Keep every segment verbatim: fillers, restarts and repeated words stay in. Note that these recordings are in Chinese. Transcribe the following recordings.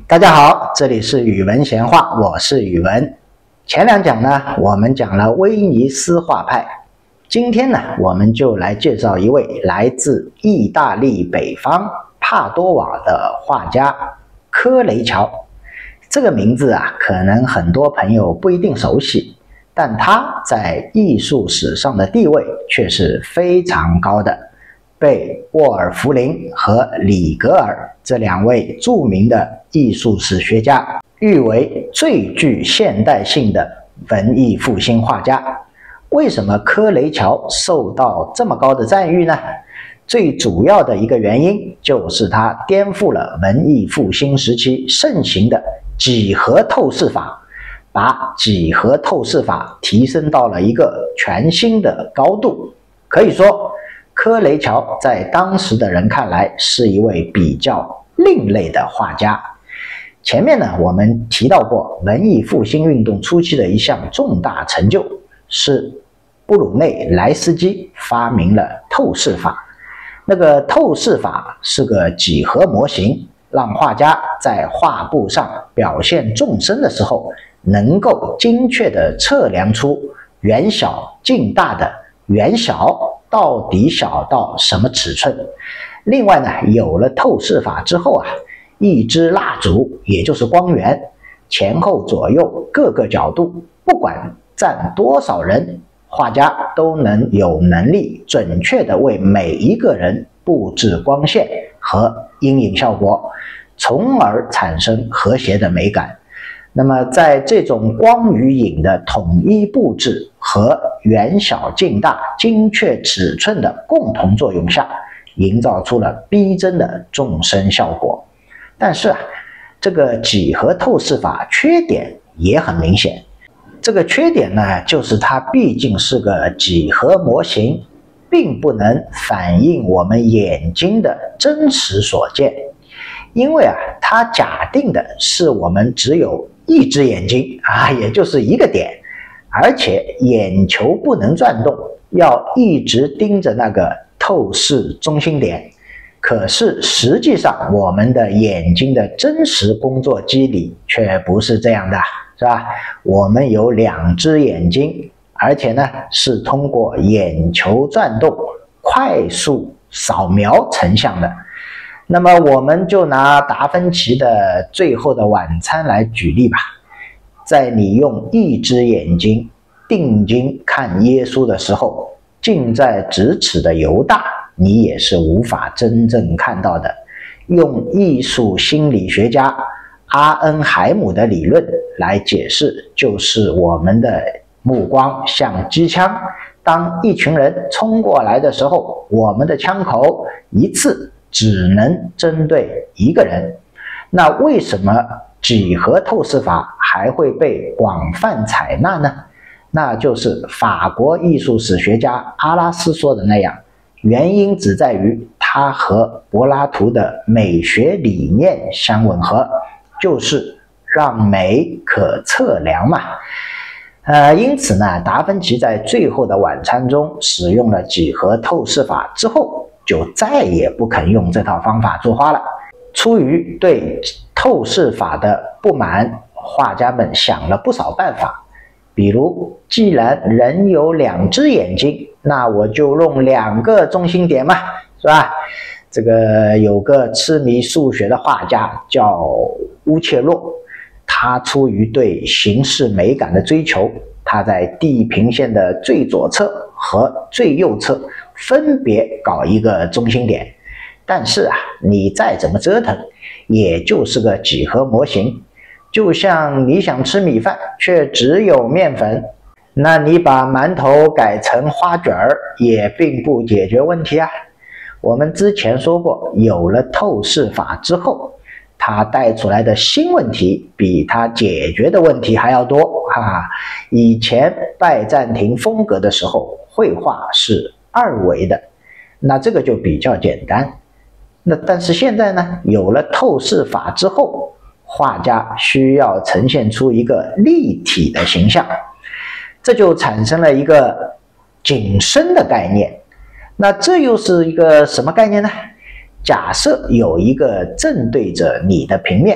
大家好，这里是语文闲话，我是语文。前两讲呢，我们讲了威尼斯画派，今天呢，我们就来介绍一位来自意大利北方帕多瓦的画家科雷乔。这个名字啊，可能很多朋友不一定熟悉，但他在艺术史上的地位却是非常高的，被沃尔弗林和里格尔这两位著名的艺术史学家誉为最具现代性的文艺复兴画家。为什么科雷乔受到这么高的赞誉呢？最主要的一个原因就是他颠覆了文艺复兴时期盛行的几何透视法，把几何透视法提升到了一个全新的高度。可以说，科雷乔在当时的人看来是一位比较另类的画家。前面呢，我们提到过，文艺复兴运动初期的一项重大成就是布鲁内莱斯基发明了透视法。那个透视法是个几何模型，让画家在画布上表现纵深的时候，能够精确地测量出远小近大的远小到底小到什么尺寸。另外呢，有了透视法之后啊，一支蜡烛，也就是光源，前后左右各个角度，不管站多少人，画家都能有能力准确地为每一个人布置光线和阴影效果，从而产生和谐的美感。那么在这种光与影的统一布置和远小近大精确尺寸的共同作用下，营造出了逼真的纵深效果。但是啊，这个几何透视法缺点也很明显。这个缺点呢，就是它毕竟是个几何模型，并不能反映我们眼睛的真实所见。因为啊，它假定的是我们只有一只眼睛啊，也就是一个点，而且眼球不能转动，要一直盯着那个透视中心点。可是实际上，我们的眼睛的真实工作机理却不是这样的，是吧？我们有两只眼睛，而且呢是通过眼球转动快速扫描成像的。那么我们就拿达芬奇的《最后的晚餐》来举例吧。在你用一只眼睛定睛看耶稣的时候，近在咫尺的犹大你也是无法真正看到的。用艺术心理学家阿恩海姆的理论来解释，就是我们的目光像机枪，当一群人冲过来的时候，我们的枪口一次只能针对一个人。那为什么几何透视法还会被广泛采纳呢？那就是法国艺术史学家阿拉斯说的那样，原因只在于它和柏拉图的美学理念相吻合，就是让美可测量嘛。呃，因此呢，达芬奇在《最后的晚餐》中使用了几何透视法之后，就再也不肯用这套方法作画了。出于对透视法的不满，画家们想了不少办法。比如，既然人有两只眼睛，那我就用两个中心点嘛，是吧？这个有个痴迷数学的画家叫乌切洛，他出于对形式美感的追求，他在地平线的最左侧和最右侧分别搞一个中心点。但是啊，你再怎么折腾，也就是个几何模型。就像你想吃米饭，却只有面粉，那你把馒头改成花卷儿，也并不解决问题啊。我们之前说过，有了透视法之后，它带出来的新问题比它解决的问题还要多哈哈。以前拜占庭风格的时候，绘画是二维的，那这个就比较简单。那但是现在呢，有了透视法之后，画家需要呈现出一个立体的形象，这就产生了一个景深的概念。那这又是一个什么概念呢？假设有一个正对着你的平面，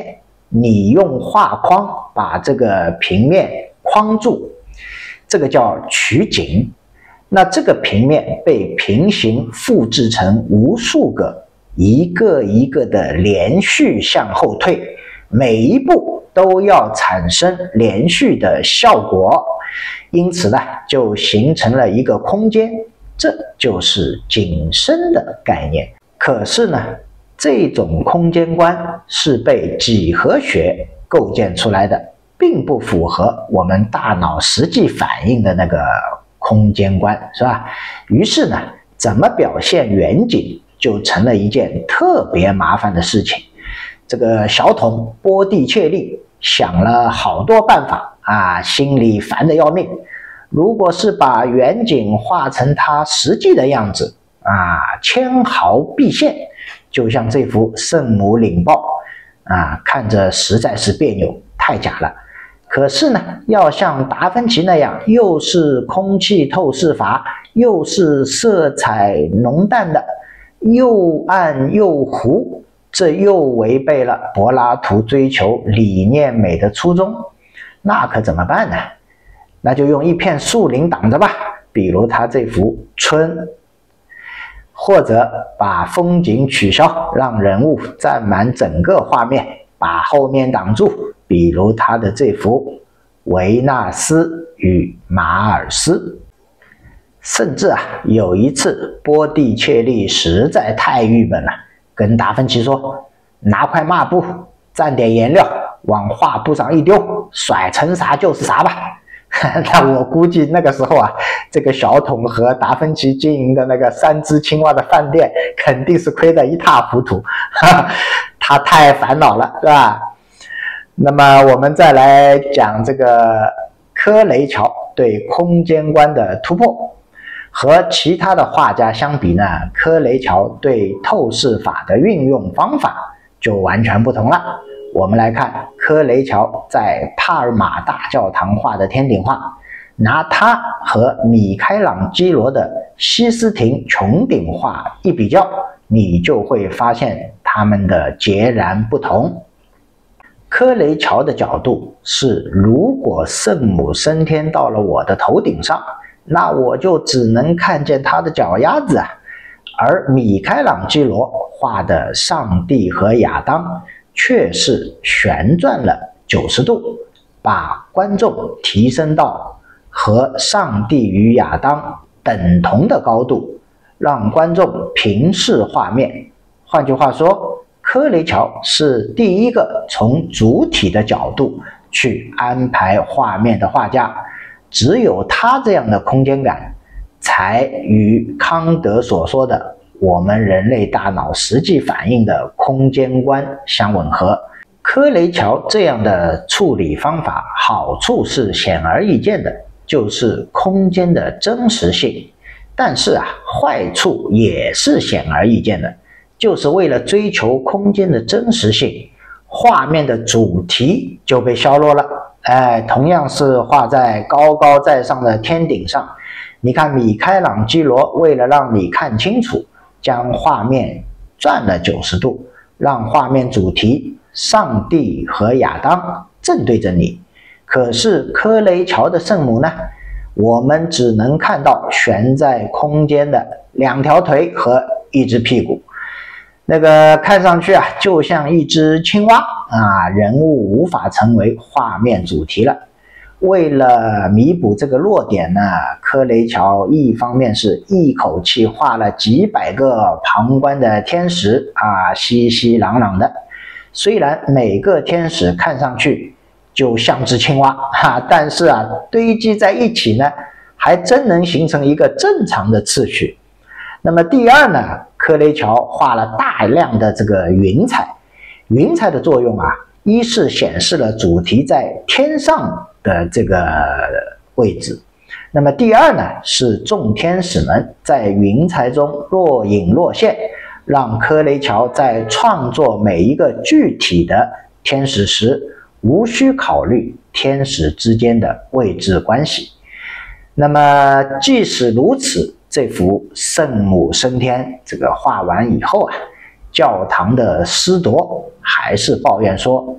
你用画框把这个平面框住，这个叫取景。那这个平面被平行复制成无数个一个一个的连续向后退，每一步都要产生连续的效果，因此呢，就形成了一个空间，这就是景深的概念。可是呢，这种空间观是被几何学构建出来的，并不符合我们大脑实际反应的那个空间观，是吧？于是呢，怎么表现远景就成了一件特别麻烦的事情。这个小童波蒂切利想了好多办法啊，心里烦得要命。如果是把远景画成它实际的样子啊，纤毫毕现，就像这幅圣母领报啊，看着实在是别扭，太假了。可是呢，要像达芬奇那样，又是空气透视法，又是色彩浓淡的，又暗又糊，这又违背了柏拉图追求理念美的初衷，那可怎么办呢？那就用一片树林挡着吧，比如他这幅春，或者把风景取消，让人物占满整个画面，把后面挡住，比如他的这幅维纳斯与马尔斯。甚至啊，有一次波蒂切利实在太郁闷了，跟达芬奇说，拿块抹布蘸点颜料往画布上一丢，甩成啥就是啥吧。那我估计那个时候啊，这个小童和达芬奇经营的那个三只青蛙的饭店肯定是亏得一塌糊涂，他太烦恼了，是吧？那么我们再来讲这个科雷乔对空间观的突破。和其他的画家相比呢，科雷乔对透视法的运用方法就完全不同了。我们来看科雷乔在帕尔马大教堂画的天顶画，拿它和米开朗基罗的西斯廷穹顶画一比较，你就会发现它们的截然不同。科雷乔的角度是，如果圣母升天到了我的头顶上，那我就只能看见他的脚丫子啊。而米开朗基罗画的上帝和亚当却是旋转了九十度，把观众提升到和上帝与亚当等同的高度，让观众平视画面。换句话说，科雷乔是第一个从主体的角度去安排画面的画家，只有他这样的空间感，才与康德所说的我们人类大脑实际反应的空间观相吻合。科雷乔这样的处理方法好处是显而易见的，就是空间的真实性，但是啊，坏处也是显而易见的，就是为了追求空间的真实性，画面的主题就被削弱了。哎，同样是画在高高在上的天顶上，你看米开朗基罗为了让你看清楚，将画面转了九十度，让画面主题上帝和亚当正对着你。可是科雷乔的圣母呢，我们只能看到悬在空间的两条腿和一只屁股，那个看上去啊，就像一只青蛙啊，人物无法成为画面主题了。为了弥补这个弱点呢，科雷乔一方面是一口气画了几百个旁观的天使啊，熙熙攘攘的，虽然每个天使看上去就像只青蛙哈，但是啊，堆积在一起呢，还真能形成一个正常的次序。那么第二呢，科雷乔画了大量的这个云彩，云彩的作用啊，一是显示了主题在天上的这个位置，那么第二呢，是众天使们在云彩中若隐若现，让科雷乔在创作每一个具体的天使时，无需考虑天使之间的位置关系。那么即使如此，这幅圣母升天这个画完以后啊，教堂的司铎还是抱怨说，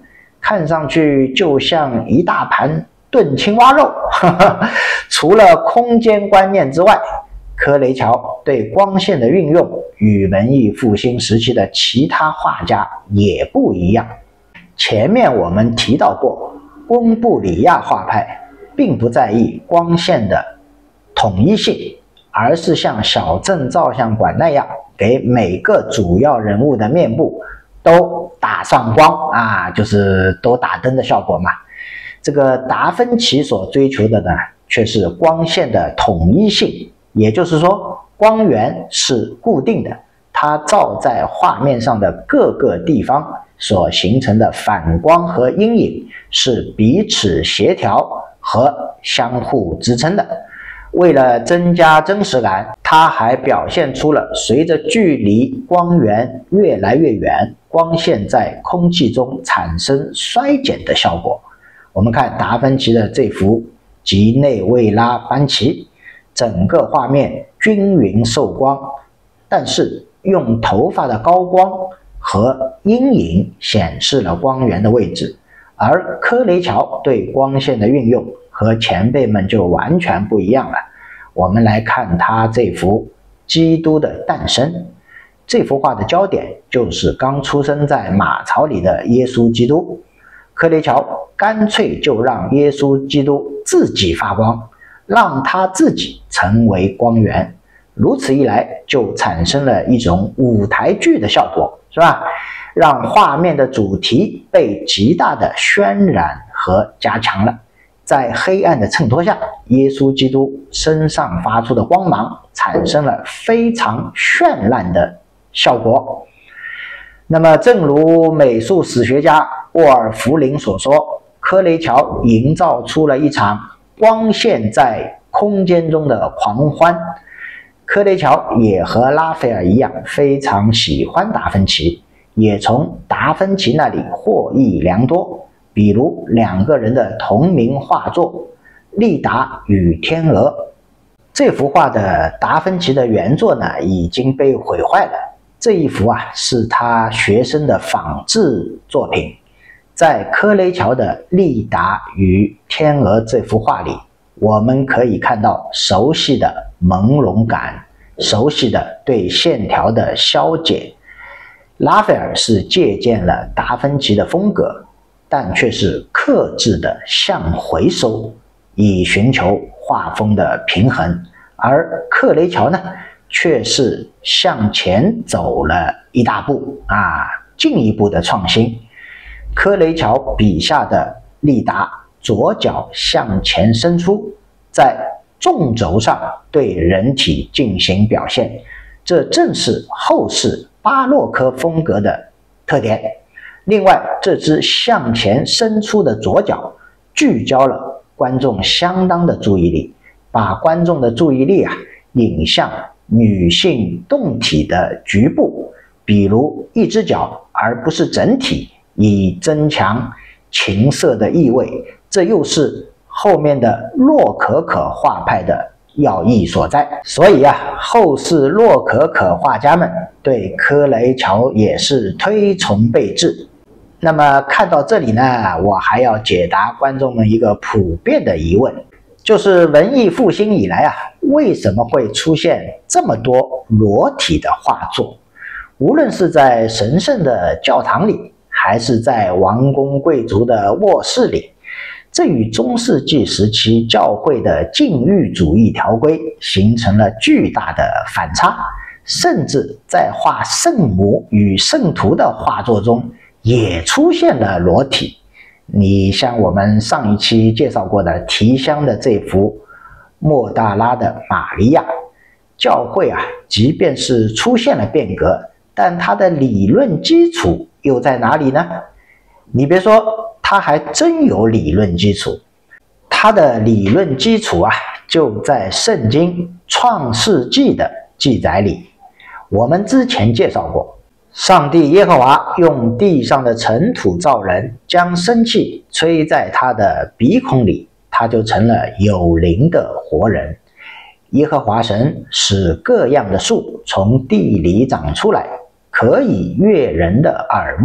看上去就像一大盘炖青蛙肉。除了空间观念之外，柯雷乔对光线的运用与文艺复兴时期的其他画家也不一样。前面我们提到过，翁布里亚画派并不在意光线的统一性，而是像小镇照相馆那样，给每个主要人物的面部都打上光啊，就是都打灯的效果嘛。这个达芬奇所追求的呢，却是光线的统一性，也就是说，光源是固定的，它照在画面上的各个地方所形成的反光和阴影是彼此协调和相互支撑的。为了增加真实感，它还表现出了随着距离光源越来越远，光线在空气中产生衰减的效果。我们看达芬奇的这幅吉内维拉班奇，整个画面均匀受光，但是用头发的高光和阴影显示了光源的位置，而柯雷乔对光线的运用和前辈们就完全不一样了。我们来看他这幅基督的诞生，这幅画的焦点就是刚出生在马槽里的耶稣基督。柯雷乔干脆就让耶稣基督自己发光，让他自己成为光源，如此一来就产生了一种舞台剧的效果，是吧？让画面的主题被极大的渲染和加强了。在黑暗的衬托下，耶稣基督身上发出的光芒产生了非常绚烂的效果。那么正如美术史学家沃尔弗林所说，柯雷乔营造出了一场光线在空间中的狂欢。柯雷乔也和拉斐尔一样非常喜欢达芬奇，也从达芬奇那里获益良多，比如两个人的同名画作《利达与天鹅》。这幅画的达芬奇的原作呢已经被毁坏了，这一幅啊是他学生的仿制作品。在柯雷乔的《利达与天鹅》这幅画里，我们可以看到熟悉的朦胧感，熟悉的对线条的消解。拉斐尔是借鉴了达芬奇的风格，但却是克制的向回收，以寻求画风的平衡。而柯雷乔呢，却是向前走了一大步啊，进一步的创新。柯雷乔笔下的利达左脚向前伸出，在纵轴上对人体进行表现，这正是后世巴洛克风格的特点。另外，这只向前伸出的左脚聚焦了观众相当的注意力，把观众的注意力啊引向女性胴体的局部，比如一只脚而不是整体，以增强情色的意味。这又是后面的洛可可画派的要义所在。所以啊，后世洛可可画家们对柯雷乔也是推崇备至。那么看到这里呢，我还要解答观众们一个普遍的疑问，就是文艺复兴以来啊，为什么会出现这么多裸体的画作？无论是在神圣的教堂里，还是在王公贵族的卧室里，这与中世纪时期教会的禁欲主义条规形成了巨大的反差，甚至在画圣母与圣徒的画作中也出现了裸体。你像我们上一期介绍过的提香的这幅莫大拉的玛利亚，教会啊，即便是出现了变革，但它的理论基础又在哪里呢？你别说，它还真有理论基础。它的理论基础啊，就在圣经创世纪的记载里。我们之前介绍过，上帝耶和华用地上的尘土造人，将生气吹在他的鼻孔里，他就成了有灵的活人。耶和华神使各样的树从地里长出来，可以悦人的耳目，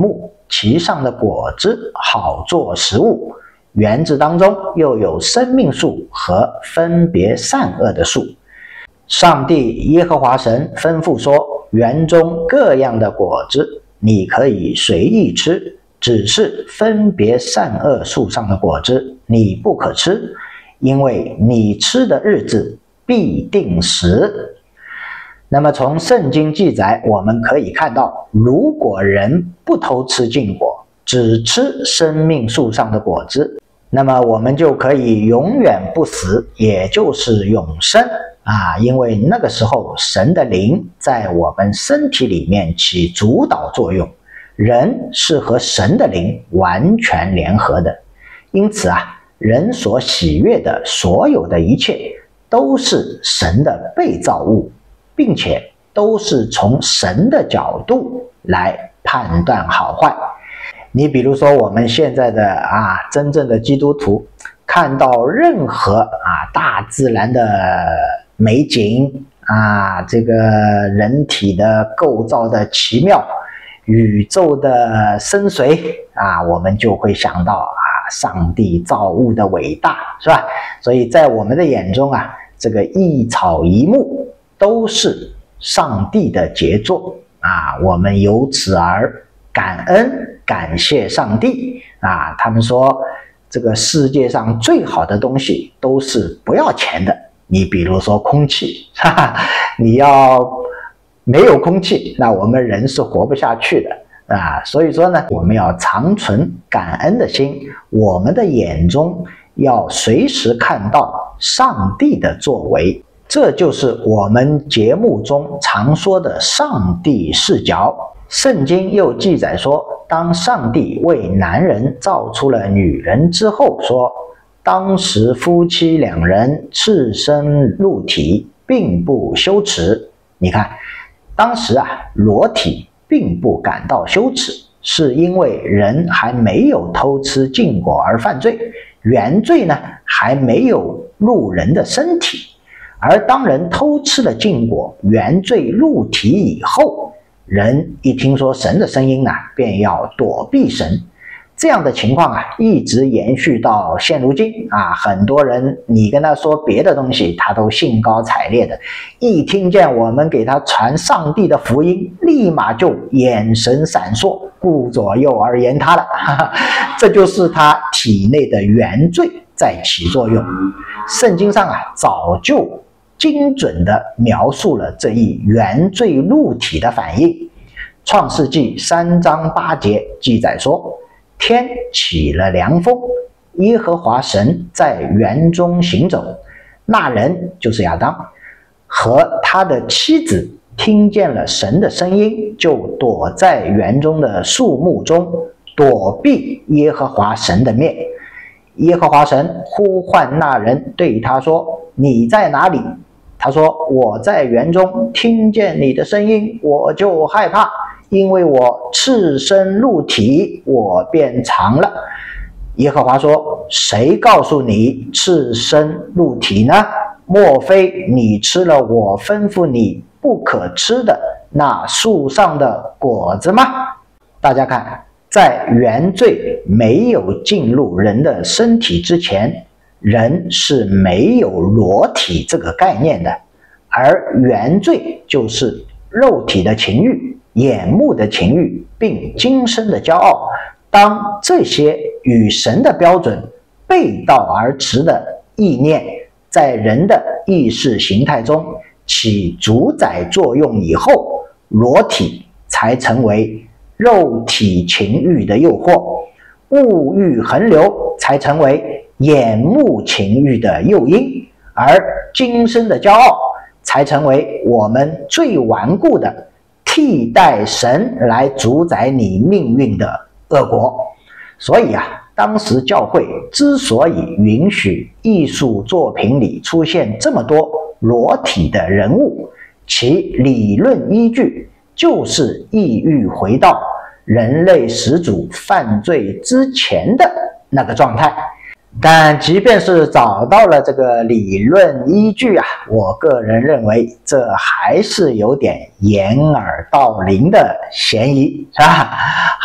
其上的果子好做食物。园子当中又有生命树和分别善恶的树。上帝耶和华神吩咐说，园中各样的果子你可以随意吃，只是分别善恶树上的果子你不可吃，因为你吃的日子必定死。那么从圣经记载我们可以看到，如果人不偷吃禁果，只吃生命树上的果子，那么我们就可以永远不死，也就是永生啊！因为那个时候神的灵在我们身体里面起主导作用，人是和神的灵完全联合的。因此啊，人所喜悦的所有的一切都是神的被造物，并且都是从神的角度来判断好坏。你比如说我们现在的啊真正的基督徒，看到任何啊大自然的美景啊，这个人体的构造的奇妙，宇宙的深邃啊，我们就会想到啊上帝造物的伟大，是吧？所以在我们的眼中啊，这个一草一木都是上帝的杰作啊，我们由此而感恩感谢上帝啊！他们说这个世界上最好的东西都是不要钱的。你比如说空气，哈哈，你要没有空气，那我们人是活不下去的啊！所以说呢，我们要常存感恩的心，我们的眼中要随时看到上帝的作为，这就是我们节目中常说的上帝视角。圣经又记载说，当上帝为男人造出了女人之后，说当时夫妻两人赤身露体，并不羞耻。你看，当时啊，裸体并不感到羞耻，是因为人还没有偷吃禁果而犯罪，原罪呢还没有入人的身体。而当人偷吃了禁果，原罪入体以后，人一听说神的声音啊，便要躲避神。这样的情况啊，一直延续到现如今啊。很多人你跟他说别的东西，他都兴高采烈的，一听见我们给他传上帝的福音，立马就眼神闪烁，顾左右而言他了。哈哈，这就是他体内的原罪在起作用。圣经上啊，早就精准地描述了这一原罪入体的反应。创世纪三章八节记载说，天起了凉风，耶和华神在园中行走，那人就是亚当和他的妻子听见了神的声音，就躲在园中的树木中，躲避耶和华神的面。耶和华神呼唤那人，对他说，你在哪里？他说，我在园中，听见你的声音，我就害怕，因为我赤身露体，我便藏了。耶和华说，谁告诉你赤身露体呢？莫非你吃了我吩咐你不可吃的那树上的果子吗？大家看，在原罪没有进入人的身体之前，人是没有裸体这个概念的，而原罪就是肉体的情欲、眼目的情欲，并今生的骄傲。当这些与神的标准背道而驰的意念在人的意识形态中起主宰作用以后，裸体才成为肉体情欲的诱惑，物欲横流才成为眼目情欲的诱因，而今生的骄傲才成为我们最顽固的替代神来主宰你命运的恶果。所以啊，当时教会之所以允许艺术作品里出现这么多裸体的人物，其理论依据就是意欲回到人类始祖犯罪之前的那个状态。但即便是找到了这个理论依据啊，我个人认为这还是有点掩耳盗铃的嫌疑，是吧？好，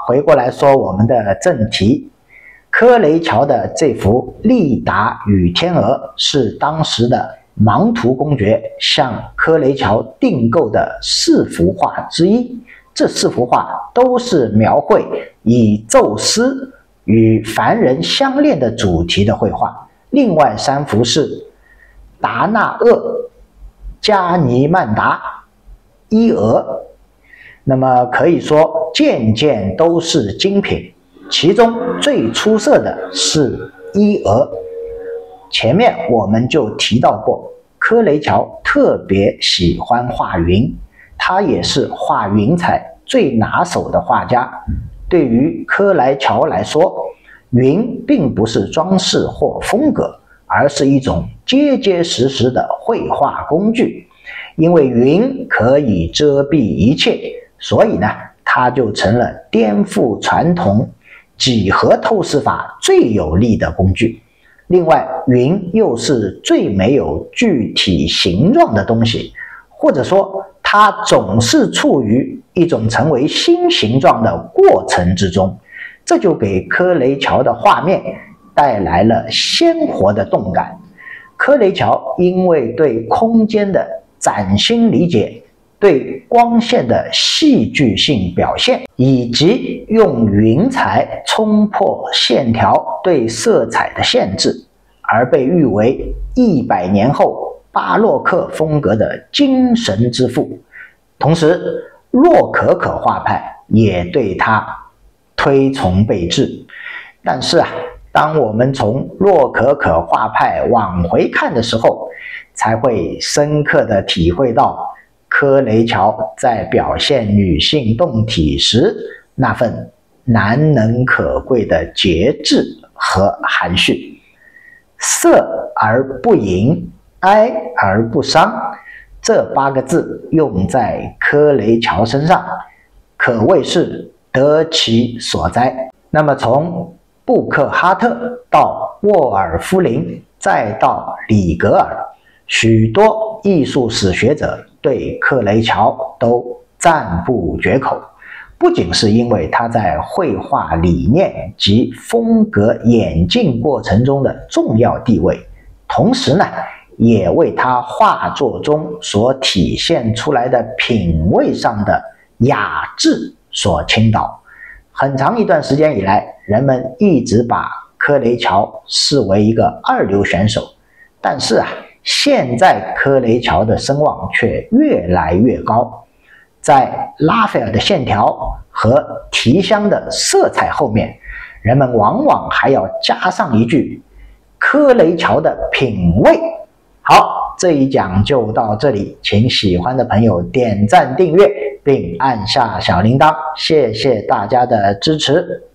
回过来说我们的正题，柯雷乔的这幅《利达与天鹅》是当时的芒图公爵向柯雷乔订购的四幅画之一。这四幅画都是描绘以宙斯与凡人相恋的主题的绘画，另外三幅是达那厄、加尼曼达、伊俄。那么可以说件件都是精品，其中最出色的是伊俄。前面我们就提到过，柯雷乔特别喜欢画云，他也是画云彩最拿手的画家。对于柯雷乔来说，云并不是装饰或风格，而是一种结结实实的绘画工具。因为云可以遮蔽一切，所以呢，它就成了颠覆传统几何透视法最有力的工具。另外，云又是最没有具体形状的东西，或者说它总是处于一种成为新形状的过程之中，这就给柯雷乔的画面带来了鲜活的动感。柯雷乔因为对空间的崭新理解，对光线的戏剧性表现，以及用云彩冲破线条对色彩的限制，而被誉为一百年后巴洛克风格的精神之父。同时，洛可可画派也对他推崇备至。但是啊，当我们从洛可可画派往回看的时候，才会深刻地体会到柯雷乔在表现女性动体时那份难能可贵的节制和含蓄。色而不淫，哀而不伤，这八个字用在柯雷乔身上，可谓是得其所哉。那么从布克哈特到沃尔夫林，再到里格尔，许多艺术史学者对柯雷乔都赞不绝口，不仅是因为他在绘画理念及风格演进过程中的重要地位，同时呢，也为他画作中所体现出来的品味上的雅致所倾倒。很长一段时间以来，人们一直把柯雷乔视为一个二流选手，但是啊，现在柯雷乔的声望却越来越高。在拉斐尔的线条和提香的色彩后面，人们往往还要加上一句柯雷乔的品味。好，这一讲就到这里，请喜欢的朋友点赞订阅并按下小铃铛，谢谢大家的支持。